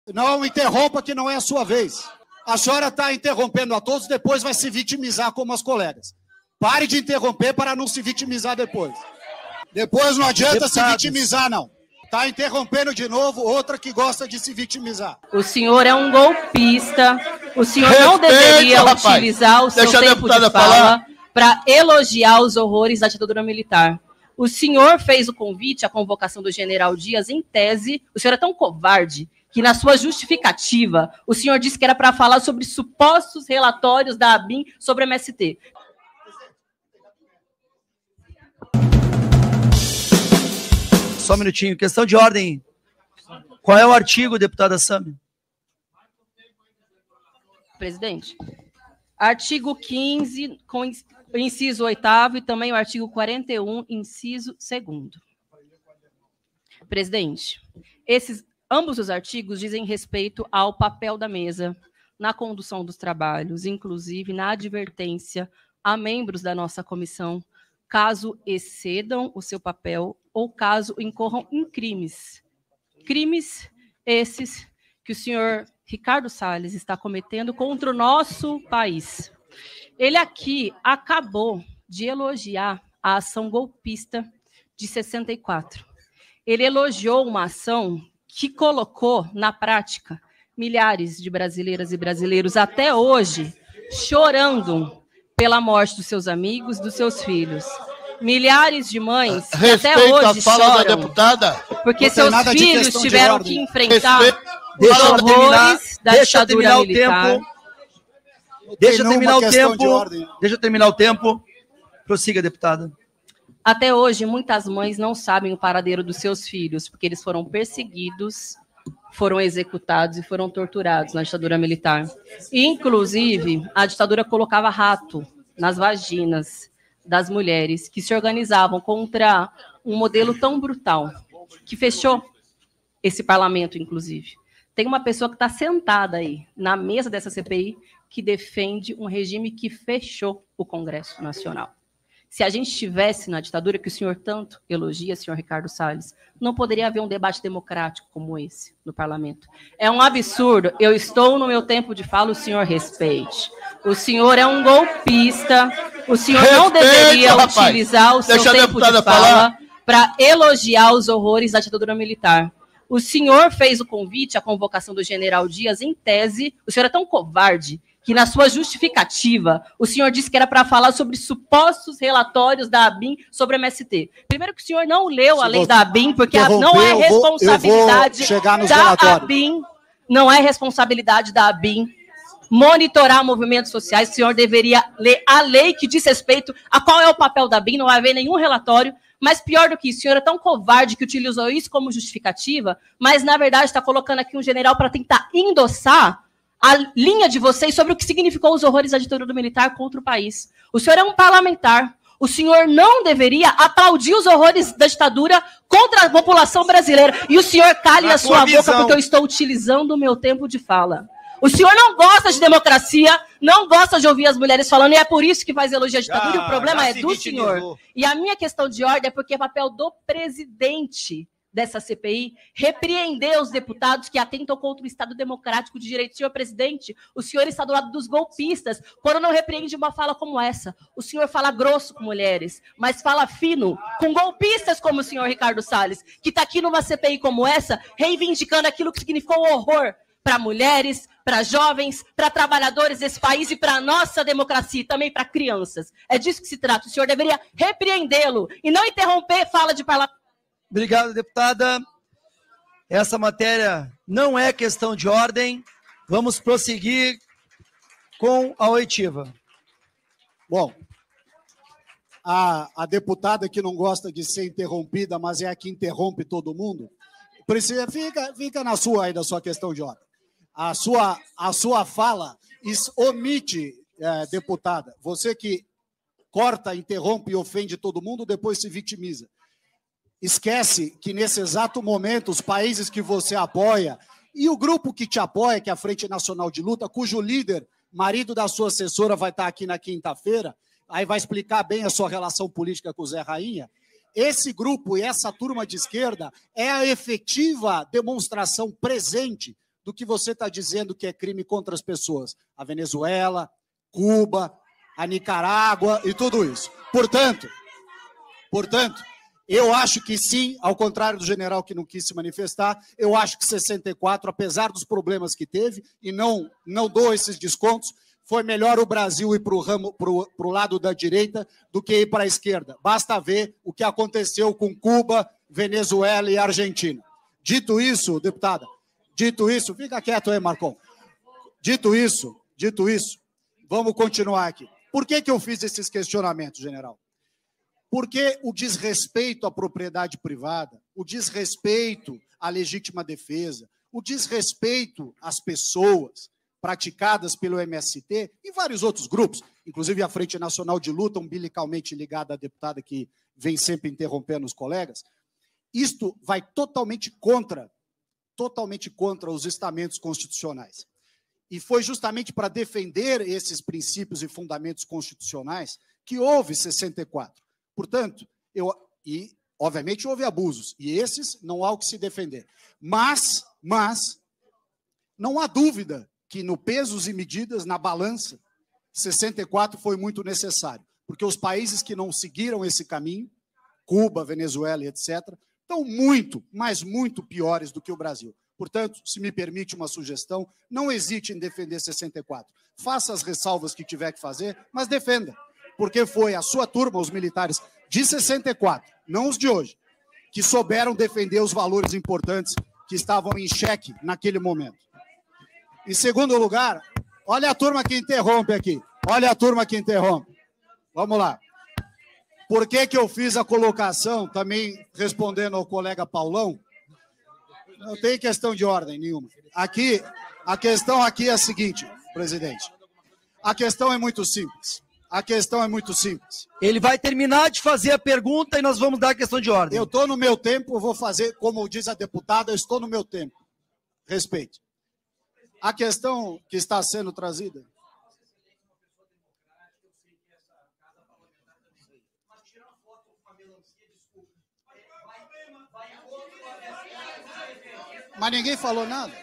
Não interrompa, que não é a sua vez. A senhora está interrompendo a todos, depois vai se vitimizar como as colegas. Pare de interromper para não se vitimizar depois. Depois não adianta se vitimizar, não. Está interrompendo de novo outra que gosta de se vitimizar. O senhor é um golpista. O senhor não deveria utilizar o seu tempo de fala para elogiar os horrores da ditadura militar. O senhor fez o convite à convocação do general Dias em tese. O senhor é tão covarde que, na sua justificativa, o senhor disse que era para falar sobre supostos relatórios da ABIN sobre a MST. Só um minutinho. Questão de ordem. Qual é o artigo, deputada Sami? Presidente, artigo 15, com inciso 8º, e também o artigo 41, inciso 2º. Presidente, ambos os artigos dizem respeito ao papel da mesa na condução dos trabalhos, inclusive na advertência a membros da nossa comissão, caso excedam o seu papel ou caso incorram em crimes. Crimes esses que o senhor Ricardo Salles está cometendo contra o nosso país. Ele aqui acabou de elogiar a ação golpista de 64. Ele elogiou uma ação que colocou na prática milhares de brasileiras e brasileiros até hoje chorando pela morte dos seus amigos, dos seus filhos. Milhares de mães que até hoje choram porque seus filhos tiveram que enfrentar os horrores da ditadura militar. Deixa terminar o tempo. Prossiga, deputada. Até hoje, muitas mães não sabem o paradeiro dos seus filhos, porque eles foram perseguidos, foram executados e foram torturados na ditadura militar. E, inclusive, a ditadura colocava rato nas vaginas das mulheres que se organizavam contra um modelo tão brutal, que fechou esse parlamento, inclusive. Tem uma pessoa que está sentada aí, na mesa dessa CPI, que defende um regime que fechou o Congresso Nacional. Se a gente estivesse na ditadura, que o senhor tanto elogia, senhor Ricardo Salles, não poderia haver um debate democrático como esse no parlamento. É um absurdo. Eu estou no meu tempo de fala, o senhor respeite. O senhor é um golpista. O senhor não deveria utilizar o seu tempo de fala para elogiar os horrores da ditadura militar. O senhor fez o convite à convocação do general Dias em tese. O senhor é tão covarde que, na sua justificativa, o senhor disse que era para falar sobre supostos relatórios da ABIN sobre a MST. Primeiro que o senhor não leu a lei da ABIN, porque não é responsabilidade da ABIN, não é responsabilidade da ABIN monitorar movimentos sociais. O senhor deveria ler a lei que diz respeito a qual é o papel da ABIN, não vai haver nenhum relatório. Mas pior do que isso, o senhor é tão covarde que utilizou isso como justificativa, mas, na verdade, está colocando aqui um general para tentar endossar a linha de vocês sobre o que significou os horrores da ditadura militar contra o país. O senhor é um parlamentar. O senhor não deveria aplaudir os horrores da ditadura contra a população brasileira. E o senhor cale a sua boca, porque eu estou utilizando o meu tempo de fala. O senhor não gosta de democracia, não gosta de ouvir as mulheres falando, e é por isso que faz elogio à ditadura, e o problema é do senhor. E a minha questão de ordem é porque é papel do presidente dessa CPI repreender os deputados que atentam contra o Estado Democrático de Direito. Senhor presidente, o senhor está do lado dos golpistas quando não repreende uma fala como essa. O senhor fala grosso com mulheres, mas fala fino com golpistas como o senhor Ricardo Salles, que está aqui numa CPI como essa, reivindicando aquilo que significou horror para mulheres, para jovens, para trabalhadores desse país e para a nossa democracia, e também para crianças. É disso que se trata. O senhor deveria repreendê-lo e não interromper fala de parlamentar. Obrigado, deputada. Essa matéria não é questão de ordem. Vamos prosseguir com a oitiva. Bom, a deputada que não gosta de ser interrompida, mas é a que interrompe todo mundo, precisa, fica na sua aí, da sua questão de ordem. A sua fala omite, deputada, você que corta, interrompe e ofende todo mundo, depois se vitimiza. Esquece que, nesse exato momento, os países que você apoia e o grupo que te apoia, que é a Frente Nacional de Luta, cujo líder, marido da sua assessora, vai estar aqui na quinta-feira, aí vai explicar bem a sua relação política com o Zé Rainha. Esse grupo e essa turma de esquerda é a efetiva demonstração presente do que você está dizendo que é crime contra as pessoas. A Venezuela, Cuba, a Nicarágua e tudo isso. Portanto, eu acho que sim, ao contrário do general que não quis se manifestar, eu acho que 64, apesar dos problemas que teve, e não dou esses descontos, foi melhor o Brasil ir para o lado da direita do que ir para a esquerda. Basta ver o que aconteceu com Cuba, Venezuela e Argentina. Dito isso, deputada, fica quieto aí, Marcon. Dito isso, vamos continuar aqui. Por que eu fiz esses questionamentos, general? Porque o desrespeito à propriedade privada, o desrespeito à legítima defesa, o desrespeito às pessoas praticadas pelo MST e vários outros grupos, inclusive a Frente Nacional de Luta, umbilicalmente ligada à deputada que vem sempre interrompendo os colegas, isto vai totalmente contra os estamentos constitucionais. E foi justamente para defender esses princípios e fundamentos constitucionais que houve 64. Portanto, obviamente houve abusos, e esses não há o que se defender. Mas não há dúvida que no pesos e medidas, na balança, 64 foi muito necessário, porque os países que não seguiram esse caminho, Cuba, Venezuela e etc., estão muito, mas muito piores do que o Brasil. Portanto, se me permite uma sugestão, não hesite em defender 64. Faça as ressalvas que tiver que fazer, mas defenda. Porque foi a sua turma, os militares de 64, não os de hoje, que souberam defender os valores importantes que estavam em xeque naquele momento. Em segundo lugar, olha a turma que interrompe aqui. Olha a turma que interrompe. Vamos lá. Por que eu fiz a colocação, também respondendo ao colega Paulão? Não tem questão de ordem nenhuma. Aqui, a questão aqui é a seguinte, presidente. A questão é muito simples. Ele vai terminar de fazer a pergunta e nós vamos dar a questão de ordem. Eu estou no meu tempo, eu vou fazer, como diz a deputada, eu estou no meu tempo. Respeite. A questão que está sendo trazida... Mas ninguém falou nada.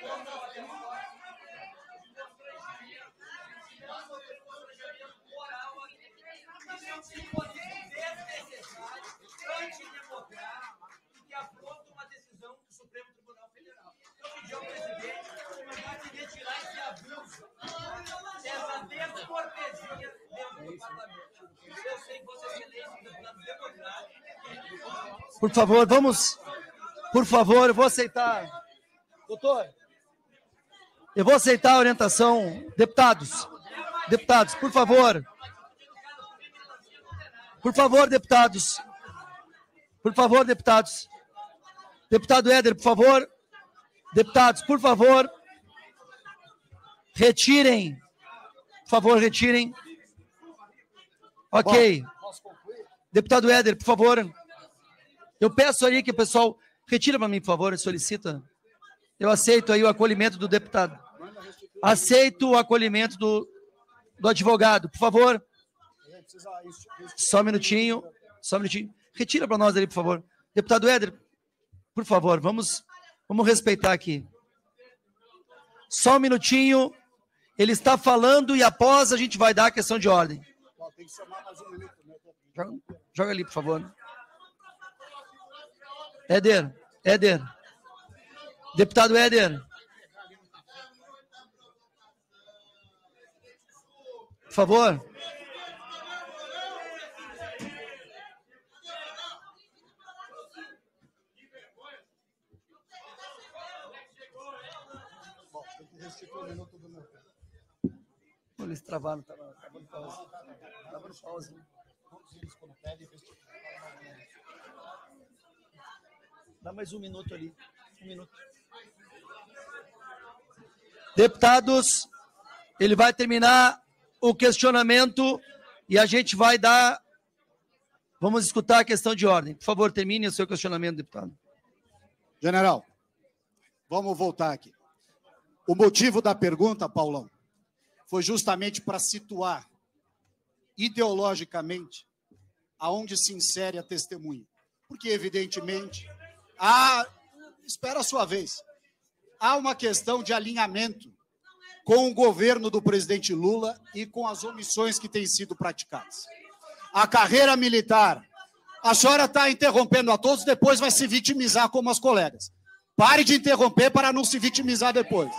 Por favor, vamos... Por favor, eu vou aceitar. Doutor, eu vou aceitar a orientação. Deputados, por favor. Por favor, deputados. Deputado Éder, por favor. Deputados, por favor. Retirem. Por favor, retirem. Ok. Deputado Éder, por favor. Eu peço ali que o pessoal... Retira para mim, por favor, solicita. Eu aceito aí o acolhimento do deputado. Aceito o acolhimento do advogado, por favor. Só um minutinho. Retira para nós ali, por favor. Deputado Éder, por favor, vamos respeitar aqui. Só um minutinho. Ele está falando e após a gente vai dar a questão de ordem. Tem que somar mais um minuto. Joga ali, por favor. Éder. Deputado Éder. Por favor. Bom, tem que restituir o minuto do meu tempo. Eles travaram, tava no pausa. Tava no pausa. Dá mais um minuto ali. Deputados, ele vai terminar o questionamento e a gente vai dar... Vamos escutar a questão de ordem. Por favor, termine o seu questionamento, deputado. General, vamos voltar aqui. O motivo da pergunta, Paulão, foi justamente para situar ideologicamente aonde se insere a testemunha. Porque, evidentemente... espera a sua vez. há uma questão de alinhamento com o governo do presidente Lula e com as omissões que têm sido praticadas. A carreira militar, a senhora está interrompendo a todos, depois vai se vitimizar como as colegas. Pare de interromper para não se vitimizar depois.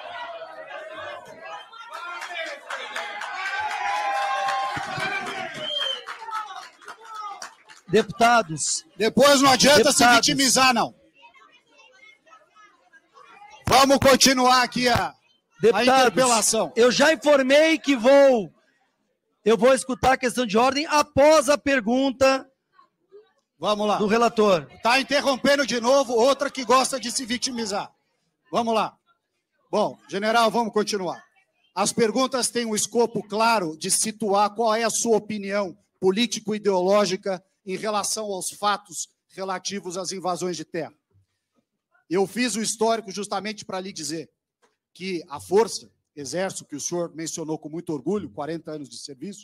Deputados. Depois não adianta se vitimizar, não. Vamos continuar aqui a interpelação. Eu já informei que eu vou escutar a questão de ordem após a pergunta. Vamos lá. Do relator. Está interrompendo de novo, outra que gosta de se vitimizar. Vamos lá. Bom, general, vamos continuar. As perguntas têm um escopo claro de situar qual é a sua opinião político-ideológica em relação aos fatos relativos às invasões de terra. Eu fiz o histórico justamente para lhe dizer que a Força, Exército, que o senhor mencionou com muito orgulho, 40 anos de serviço,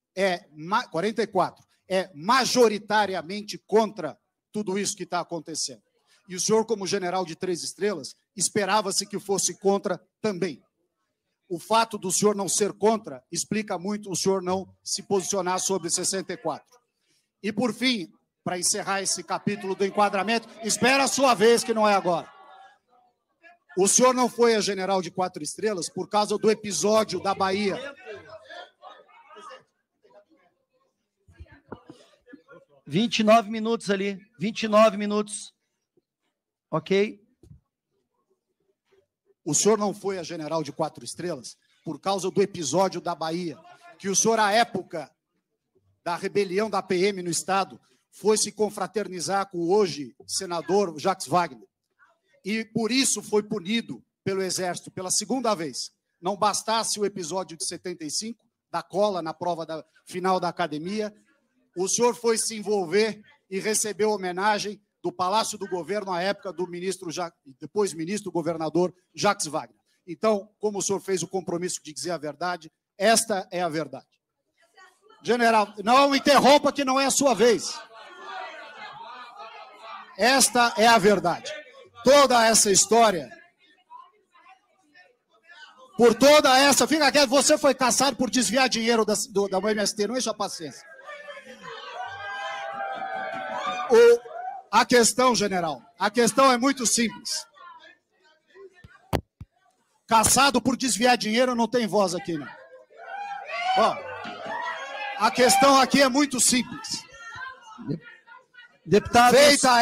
44, é majoritariamente contra tudo isso que está acontecendo. E o senhor, como general de 3 estrelas, esperava-se que fosse contra também. O fato do senhor não ser contra explica muito o senhor não se posicionar sobre 64. E, por fim, para encerrar esse capítulo do enquadramento, espera a sua vez, que não é agora. O senhor não foi a general de 4 estrelas por causa do episódio da Bahia. ...29 minutos ali, 29 minutos, ok? O senhor não foi a general de 4 estrelas por causa do episódio da Bahia, que o senhor, à época da rebelião da PM no Estado, foi se confraternizar com o hoje senador Jacques Wagner. E por isso foi punido pelo Exército pela segunda vez. Não bastasse o episódio de 75, da cola na prova final da academia, o senhor foi se envolver e recebeu homenagem do Palácio do Governo à época do depois ministro governador Jacques Wagner. Então, como o senhor fez o compromisso de dizer a verdade, esta é a verdade. General, não interrompa que não é a sua vez. Esta é a verdade. Toda essa história, por toda essa... Fica quieto, você foi caçado por desviar dinheiro da UMST, não enche a paciência. A questão, general, a questão é muito simples. Caçado por desviar dinheiro não tem voz aqui, não. Bom, a questão aqui é muito simples. Deputados, Feita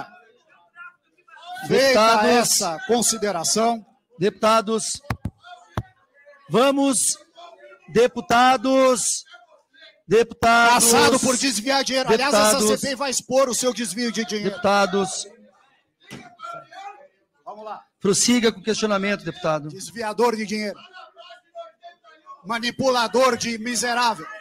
essa consideração. Deputados, vamos, deputados. Caçado por desviar dinheiro. Aliás, essa CPI vai expor o seu desvio de dinheiro. Deputados. Vamos lá. Prossiga com o questionamento, deputado. Desviador de dinheiro. Manipulador de miserável.